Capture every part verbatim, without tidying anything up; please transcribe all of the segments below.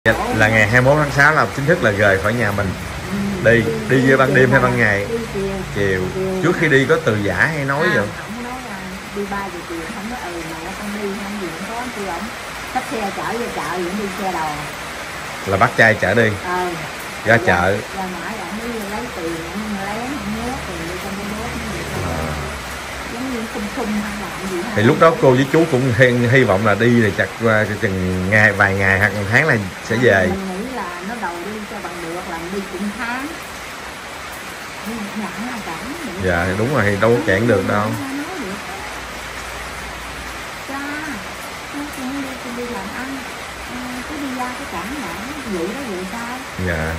Là ngày hai mươi mốt tháng sáu là chính thức là rời khỏi nhà mình. Đi đi với ban đêm hay ban ngày? Chiều. Trước khi đi có từ giả hay nói gì không? Không nói là đi ba giờ chiều, không nói ừ mà con đi không gì không có kêu ổng xách xe chở vô chợ vẫn đi xe đầu. Là bắt trai chở đi. Ờ. Ra chợ. Ra ngoài ổng mới lấy tiền, ổng lén ổng nhớ tiền đi trong cái bốt nó vậy. Giống như khung khung hay làm gì. Thì lúc đó cô với chú cũng hy, hy vọng là đi thì chặt qua chừng ngày vài ngày hoặc một tháng là sẽ về. Mình nghĩ là nó đầu đi cho bằng được là đi cũng tháng. Nhẫn là cản. Dạ đúng rồi, thì đâu có cản được đâu. Cha, nó cũng đi, cũng đi làm ăn, cứ đi ra cái cản lại, vậy đó vậy sao? Dạ.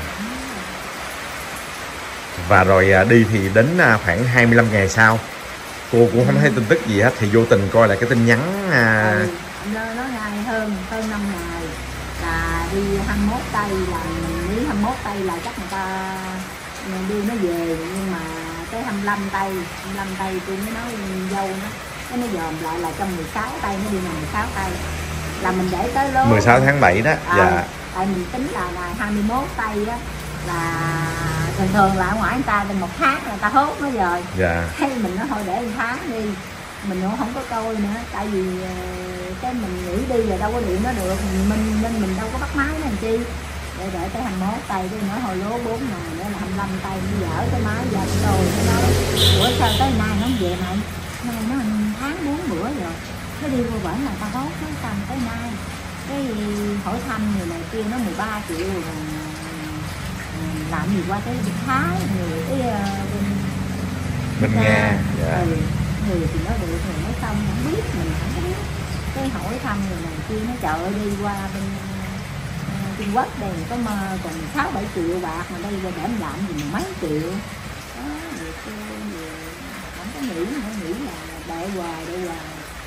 Và rồi đi thì đến khoảng hai mươi lăm ngày sau. Cô cũng không thấy tin tức gì hết thì vô tình coi lại cái tin nhắn. À... Ừ, nó ngày hơn, hơn năm ngày là đi hai mươi mốt tây là lý hai mươi mốt tây là chắc người ta đưa nó về, nhưng mà tới hai mươi lăm tây, hai mươi lăm tây tôi mới nói dâu nó, cái nó dòm lại là trong mười sáu tây nó đi ngày mười sáu tây là mình để tới lúc mười sáu tháng bảy đó. À, dạ. tại mình tính là ngày hai mươi mốt tây đó là thường thường là ở ngoài người ta một tháng là người ta hốt nó rồi. Dạ. Thế mình nói thôi để một tháng đi, mình cũng không có coi nữa, tại vì cái mình nghỉ đi rồi đâu có điện nó được, mình mình nên mình đâu có bắt máy nó làm chi, để đợi tới hai mươi mốt tây đi nói hồi lố bốn ngày nữa là hai mươi lăm tây mới dở cái máy ra tôi nó nói ủa sao tới nay nó không về mày, nay nó tháng bốn bữa rồi, nó đi vô bển là ta hốt nó xong tới nay cái hỏi thăm người này kia nó mười ba triệu rồi làm gì qua tới Việt Thái người cái bên bên Nga. Dạ. Ừ, người thì nó được người nói xong không biết, mình không có biết, cái hỏi thăm người này kia nó chợ đi qua bên uh, Trung Quốc đây có mà còn sáu bảy triệu bạc mà đây ra để làm gì mà mấy triệu đó, việc không có nghĩ nữa, nghĩ là đợi hoài đợi hoài.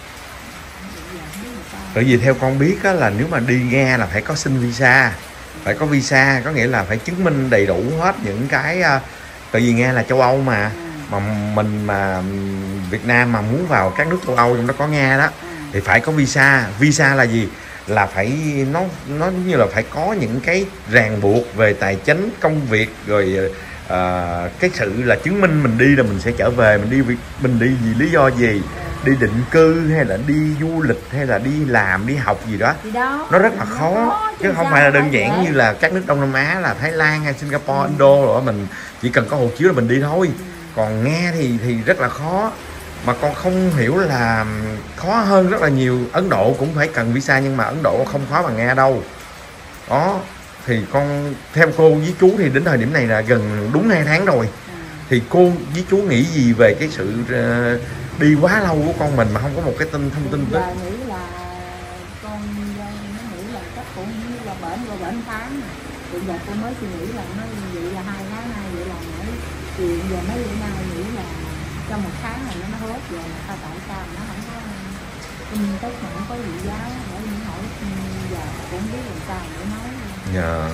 Bởi vì theo con biết á, là nếu mà đi Nga là phải có xin visa, phải có visa, có nghĩa là phải chứng minh đầy đủ hết những cái, tại vì Nga là châu Âu mà, mà mình mà Việt Nam mà muốn vào các nước châu Âu trong đó có Nga đó thì phải có visa. Visa là gì? Là phải nó nó như là phải có những cái ràng buộc về tài chính, công việc, rồi uh, cái sự là chứng minh mình đi là mình sẽ trở về, mình đi mình đi vì lý do gì, đi định cư hay là đi du lịch hay là đi làm đi học gì đó, đó nó rất là khó, khó chứ không phải là đơn giản như là các nước Đông Nam Á là Thái Lan hay Singapore, ừ. Indo rồi mình chỉ cần có hộ chiếu là mình đi thôi. Ừ. Còn Nga thì thì rất là khó, mà con không hiểu là khó hơn rất là nhiều. Ấn Độ cũng phải cần visa nhưng mà Ấn Độ không khó bằng Nga đâu. Đó thì con theo cô với chú thì đến thời điểm này là gần đúng hai tháng rồi. Ừ. Thì cô với chú nghĩ gì về cái sự uh, đi quá lâu của con mình mà không có một cái tin thông tin đó? Nghĩ là con nó nghĩ là chắc cũng như là bệnh qua bệnh tháng này. Bây giờ cô mới suy nghĩ là nó vậy là hai tháng nay vậy là nãy chuyện giờ mấy bữa nay nghĩ là trong một tháng này nó nó hốt rồi mà sao tại sao nó không có tin tức mà không có gì giáo để mình hỏi giờ cũng biết làm sao để nói. Dạ.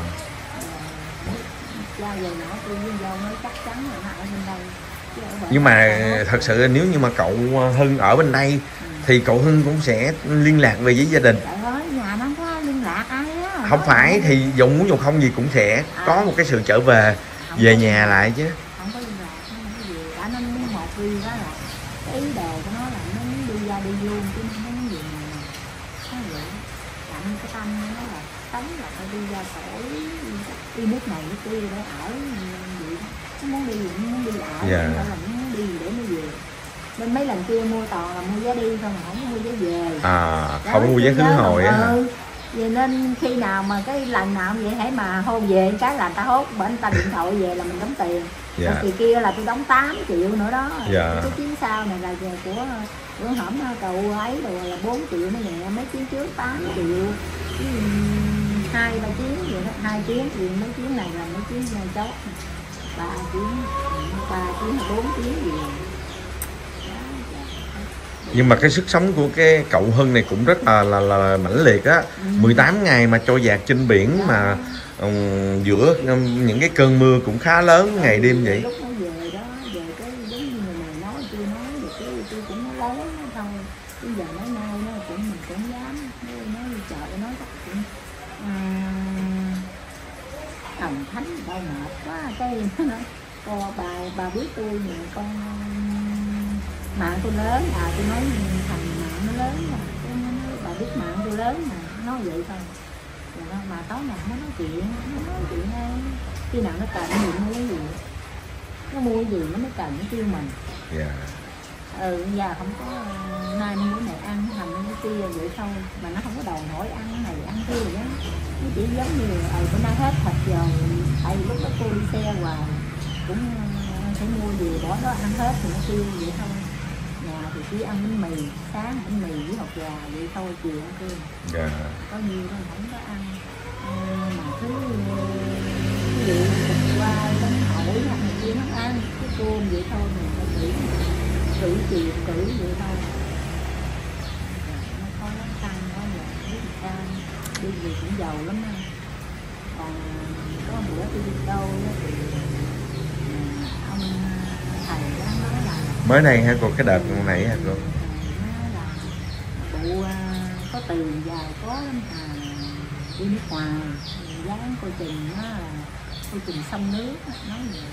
Cha giờ nó tôi với dâu nói chắc chắn là nó ở bên đây. Nhưng mà thật sự nếu như mà cậu Hưng ở bên đây ừ. thì cậu Hưng cũng sẽ liên lạc về với gia đình. Trời ơi, nhà nó không có liên lạc ai á. Không phải thì dù muốn dù không gì cũng sẽ à. có một cái sự trở về không về nhà lại chứ. Không có liên lạc, nó không có gì. Cả nó muốn một đi đó là cái ý đồ của nó là nó muốn đi ra đi luôn chứ nó không có gì mà nó vậy. Chặn cái tâm nó là sống là phải đi ra khỏi đi nước này nước kia để ở vậy đó. Nó muốn đi nó muốn đi ở, yeah. Nó là nó muốn đi để nó về. Nên mấy lần kia mua toàn là mua vé đi thôi mà không có mua vé về. À, đó, không mua vé khứ hồi á. Ừ. Vậy nên khi nào mà cái lần nào vậy hãy mà hôn về cái là người ta hốt bởi người ta điện thoại về là mình đóng tiền. Dạ. Kỳ kia là tôi đóng tám triệu nữa đó. Dạ. Cái chuyến sau này là của của hổm cậu ấy rồi là bốn triệu nó nhẹ, mấy chuyến trước tám triệu. Hai ba chuyến vậy đó, hai chuyến thì mấy chuyến này là mấy chuyến chốt. Ba chuyến, ba chuyến là bốn chuyến gì. Nhưng mà cái sức sống của cái cậu Hưng này cũng rất là là, là mãnh liệt á. Ừ. mười tám ngày mà trôi dạt trên biển đó. Mà um, giữa um, những cái cơn mưa cũng khá lớn ngày đêm vậy. Lúc nó về đó, về cái giống như người này nói tôi nói được cái tôi cũng nói lớn nó thôi. Bây giờ nói nay nó cũng mình cũng dám nói, nói chợ nói chắc cũng uh, thần thánh đâu mệt quá. Cái nó nói cô bà bà biết tôi mà con mạng tôi lớn à, tôi nói thằng mạng nó lớn mà. Cái nó nói bà biết mạng tôi lớn mà, nói vậy thôi. Rồi mà tối nào nó nói chuyện, nó nói chuyện ngay khi nào nó cần gì mua cái gì, nó mua cái gì nó mới cần nó kêu mình. Dạ. Ừ, giờ không có nay mua cái này ăn cái hành cái kia vậy thôi, mà nó không có đòi hỏi ăn cái này ăn kia gì đó. Nó chỉ giống như ờ bữa nay hết thịt rồi, tại vì lúc đó cô đi xe hoài cũng phải mua gì bỏ đó ăn hết thì nó kêu vậy thôi. Nhà thì chỉ ăn bánh mì, sáng bánh mì với hột gà vậy thôi, chiều ăn cơm. Dạ. Có nhiều thôi không có ăn. Ừ, mà cứ ví dụ thịt qua bánh hỏi hoặc này kia nó ăn cái cơm vậy thôi, mình phải cử cử chiều cử vậy thôi. Nó khó lắm, căng quá rồi biết làm sao đi gì cũng giàu lắm á. Còn có bữa tôi đi đâu đó thì ông thầy đó nói là Mới đây hả cô, cái đợt này hả cô? là bộ có tiền giàu có lắm à, đi nước ngoài dáng coi chừng nó là coi chừng sông nước nói vậy.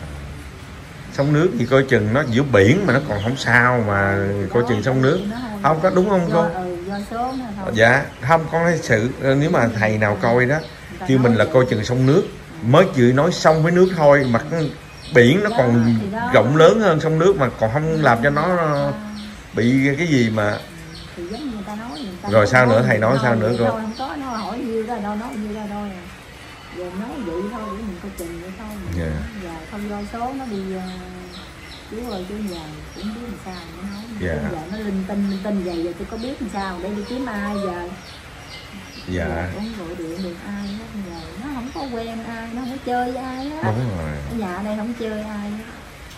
Sông nước thì coi chừng nó giữa biển mà nó còn không sao mà coi chừng sông nước không có, đúng không cô? Do, ừ, do số thôi. Dạ không, con thấy sự nếu mà thầy nào coi đó kêu mình là coi chừng sông nước, mới chỉ nói sông với nước thôi mà biển nó còn rộng lớn hơn sông nước mà còn không làm cho nó bị cái gì mà. Thì giống như người ta nói, người ta rồi nói sao nữa, nói thầy nói sao nữa cô? Không có, nó hỏi nhiêu ra đâu nói nhiêu ra đâu à. Giờ nói vậy thôi để mình coi chừng vậy thôi. Yeah. Giờ không do số nó đi uh, chú ơi chú giờ cũng biết làm sao nó nói. Yeah. Giờ nó linh tinh linh tinh vậy giờ tôi có biết làm sao để đi kiếm ai giờ. Dạ. Giờ cũng gọi điện được ai hết, giờ nó không có quen ai, nó không có chơi với ai hết. Đúng rồi. Ở nhà ở đây không chơi ai hết.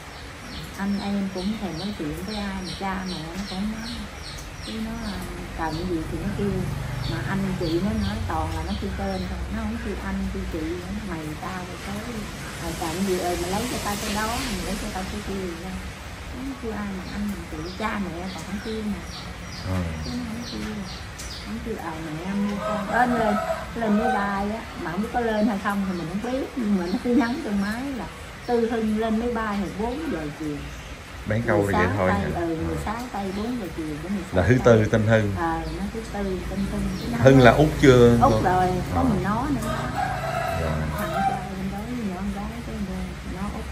Anh em cũng thèm nói chuyện với ai mà cha mẹ nó cũng nói chứ nó cần gì thì nó kêu, mà anh chị nó nói toàn là nó kêu tên thôi, nó không kêu anh kêu chị, mày tao rồi tới rồi cần gì ơi mà lấy cho tao cái đó, mình lấy cho tao cái kia gì đâu, nó kêu ai mà anh mình chị cha mẹ còn không kêu mà. Ừ. Chứ nó không kêu không kêu à mẹ mua con ơn lên lên máy bay á, mà không biết có lên hay không thì mình không biết, nhưng mà nó cứ nhắn trong máy là Tư Hưng lên máy bay thì bốn giờ chiều. Bán câu là vậy thôi tay, hả? Ừ, mười sáu tây bốn giờ chiều đến mười sáu là thứ tư tên Hưng. Ờ, à, nó thứ tư tên Hưng. Hưng là Út chưa? Út cô? Rồi, có à. Mình nó nữa. Rồi. Thằng trai bên đó với nhỏ con gái cái nó Út.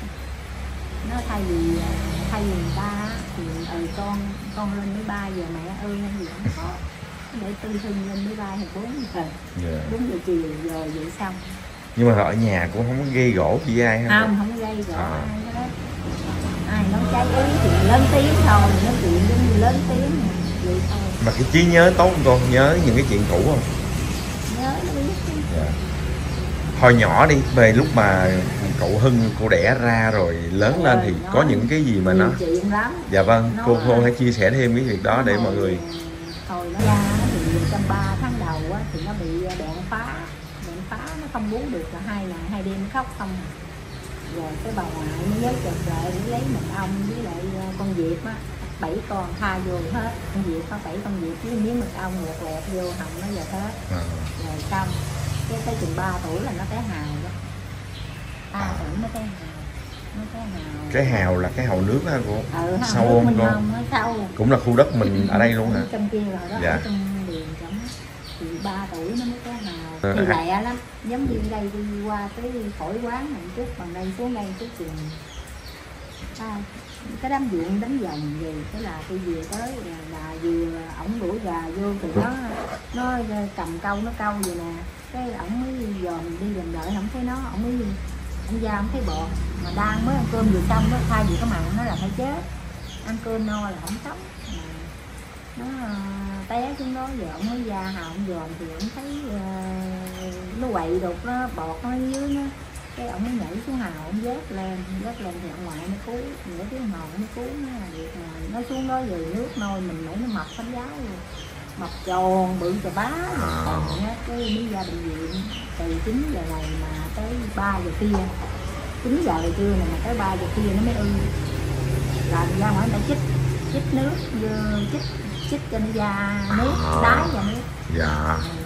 Nó thay vì thay vì người ta thì ừ con con lên máy bay giờ mẹ ơi hay gì không có. Để Tư Hưng lên máy bay thì bốn giờ. Yeah. bốn giờ chiều rồi vậy xong. Nhưng mà ở nhà cũng không có gây gỗ gì ai hết. Không, không gây gỗ à. Ai hết. Ai nói trái ý thì lớn tiếng thôi, nói chuyện giống như lớn tiếng vậy thôi. Mà cái trí nhớ tốt không con? Nhớ những cái chuyện cũ không? Nhớ nó biết chứ. Yeah. Hồi nhỏ đi, về lúc mà cậu Hưng cô đẻ ra rồi lớn rồi, lên thì có những cái gì mà nó chuyện lắm. Dạ vâng, nó... cô cô hãy chia sẻ thêm cái việc đó để mọi người. Hồi nó ra thì trong ba tháng đầu á, thì nó bị đạn phá, đạn phá nó không bú được là hai ngày hai đêm khóc không. Rồi cái bà ngoại mới nhớ chợt lại để lấy mật ong với lại con Diệp á, bảy con tha vô hết, con Diệp có bảy con Diệp với miếng mật ong lẹt lẹt vô họng nó giờ hết. À. Rồi xong cái tới chừng ba tuổi là nó té hào đó. ba à. Tuổi nó té hào. Nó té hào. Cái hào là cái hào nước hả cô? Ừ, sâu không cô? Sâu. Cũng là khu đất mình ở đây luôn hả? Trong kia rồi đó, dạ. Ở trong đường trong thì ba tuổi nó mới té hào. Thì lẹ lắm, giống như đây đi qua cái khỏi quán này chút, bằng đây xuống đây chút chừng à, cái đám ruộng đánh vòng gì cái là tôi về tới là, là vừa ổng đuổi gà vô thì nó nó cầm câu nó câu vậy nè, cái ổng mới dòm đi dòm đợi không thấy nó, ổng mới ổng ra ổng thấy bọt mà đang mới ăn cơm vừa xong đó, thay vì có mặn nó là phải chết, ăn cơm no là không sống mà nó té xuống đó, giờ ổng mới ra hào ổng dòm thì ổng thấy uh, nó quậy đục nó bọt nó dưới nó, cái ổng mới nhảy xuống hào ổng vớt lên vớt lên thì ông ngoại nó cứu nửa tiếng hồ nó cứu nó là việc mà nó xuống đó về nước nôi mình nãy nó mập thánh giáo luôn, mập tròn bự chà bá còn á, cái mới ra bệnh viện từ chín giờ này mà tới ba giờ kia, chín giờ trưa này mà tới ba giờ kia nó mới ưng, làm ra ngoài đã chích chích nước vô chích chích cho nó ra nước đái ra nước. Dạ. Ừ.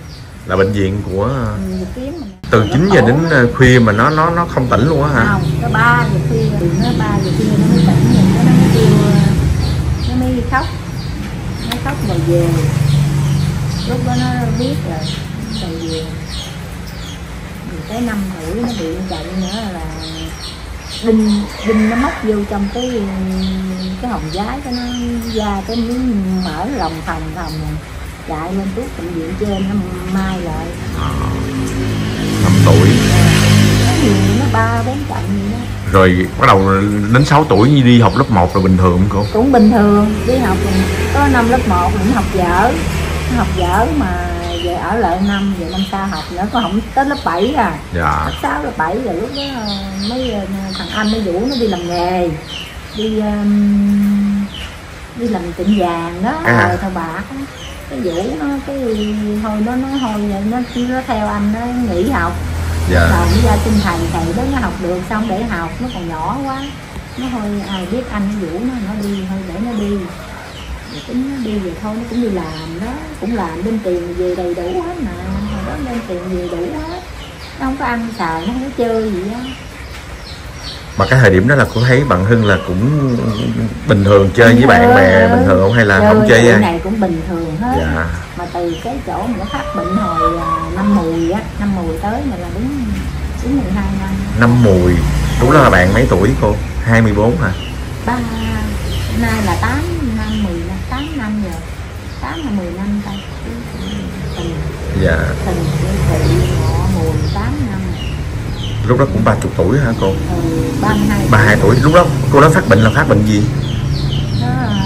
Là bệnh viện của ừ, kiếm mình. từ chín giờ đến khuya mà nó nó nó không tỉnh luôn á hả? Không, có ba giờ khuya, nó ba giờ khuya nó mới tỉnh, rồi nó mới kêu, nó mới khóc, nó khóc rồi về. Lúc đó nó biết rồi, rồi về. Rồi tới năm tuổi nó bị chạy nữa là đinh đinh nó móc vô trong cái cái hồng giái, cái nó ra cái miếng mở lòng thòng thòng rồi chạy lên tuốt bệnh viện trên nó mai lại. À, năm tuổi. Nó nhiều, nó ba bốn trận gì đó. Rồi bắt đầu đến sáu tuổi đi học lớp một là bình thường không cô? Cũng bình thường, đi học có năm lớp một mình học dở, nó học dở mà về ở lại năm, về năm sau học nữa, có không tới lớp bảy à. Dạ. Lớp sáu, lớp bảy rồi lúc đó mấy thằng anh nó rủ nó đi làm nghề, đi um, đi làm tiệm vàng đó, à. rồi thợ bạc đó. Cái vũ nó cái thôi nó nó thôi nó nó theo anh nó nghỉ học. Dạ. Rồi nó ra xin thầy, thầy đó nó học được xong để học, nó còn nhỏ quá, nó thôi ai biết anh nó vũ nó nó đi thôi để nó đi, rồi tính nó đi về thôi, nó cũng đi làm đó, cũng làm bên tiền về đầy đủ hết mà, hồi đó bên tiền về đủ hết, nó không có ăn xài, nó không có chơi gì á. Mà cái thời điểm đó là cô thấy bạn Hưng là cũng bình thường chơi bình với thường, bạn bè bình thường không hay là chơi, không chơi cái này cũng bình thường hết. Dạ. Mà từ cái chỗ mà nó phát bệnh hồi năm mùi á, năm mùi tới mà là đúng đúng mười hai năm. Năm mùi, đúng là bạn mấy tuổi cô? hai mươi bốn hả? Ba, nay là tám năm, mười năm, tám năm rồi, tám là mười năm ta. Tình, dạ. Tình cái thị ngọ mùi tám năm. Lúc đó cũng ba chục tuổi hả cô? Ừ, ba mươi hai. ba mươi hai tuổi. Lúc đó cô đó phát bệnh là phát bệnh gì? Nó